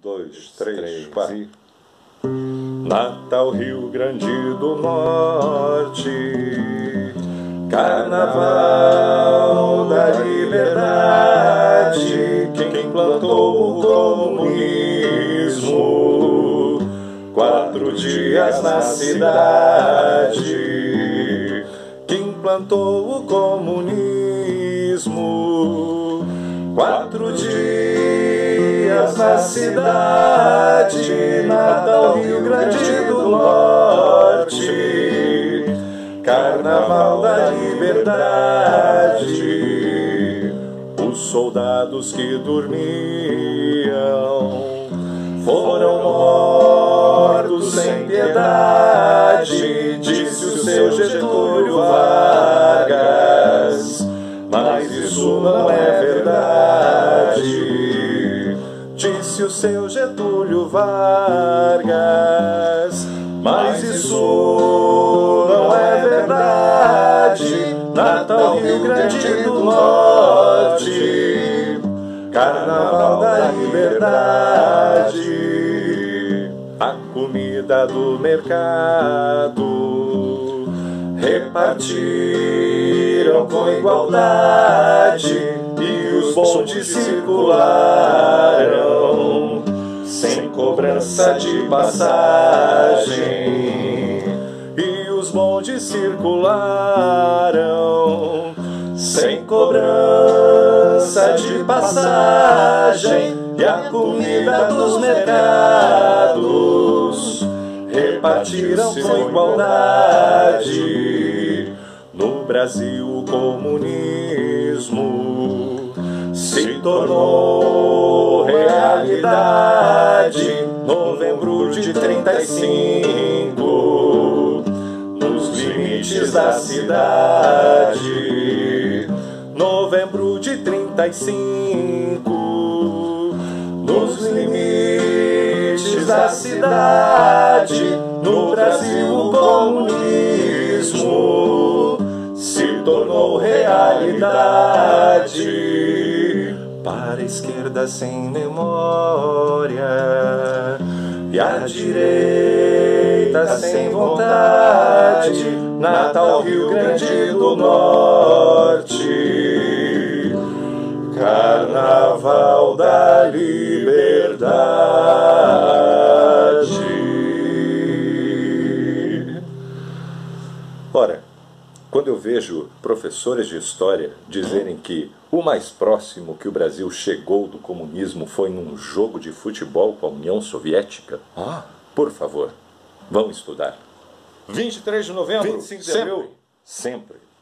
2, 3, 4. Natal, Rio Grande do Norte, Carnaval da Liberdade, quem plantou o comunismo, 4 dias na cidade. Quem plantou o comunismo, 4 dias na cidade. Natal, Rio Grande do Norte, Carnaval da Liberdade. Os soldados que dormiam foram mortos sem piedade, disse o seu Getúlio Vargas, mas isso não é verdade. Disse o seu Getúlio Vargas, mas isso não é verdade. Natal, Rio Grande do Norte, Carnaval da Liberdade. A comida do mercado repartiram com igualdade e os bondes circularam sem cobrança de passagem. E os bondes circularam sem cobrança de passagem. E a comida dos mercados repartiram com igualdade. No Brasil o comunismo se tornou realidade. Novembro de 35, nos limites da cidade. Novembro de 35, nos limites da cidade. No Brasil o comunismo se tornou realidade. Para a esquerda sem memória e a direita sem vontade. Natal, Rio Grande do Norte, Carnaval da Liberdade. Ora, quando eu vejo professores de história dizerem que o mais próximo que o Brasil chegou do comunismo foi num jogo de futebol com a União Soviética, por favor, vão estudar. 23 de novembro, 25 de abril, sempre.